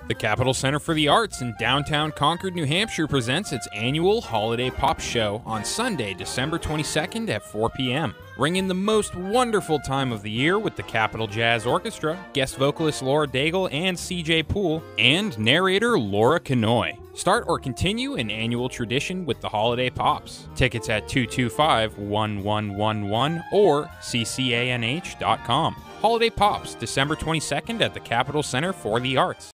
The Capital Center for the Arts in downtown Concord, New Hampshire presents its annual Holiday Pop Show on Sunday, December 22nd at 4 p.m. Ring in the most wonderful time of the year with the Capital Jazz Orchestra, guest vocalist Laura Daigle and CJ Poole, and narrator Laura Knoy. Start or continue an annual tradition with the Holiday Pops. Tickets at 225-1111 or ccanh.com. Holiday Pops, December 22nd at the Capital Center for the Arts.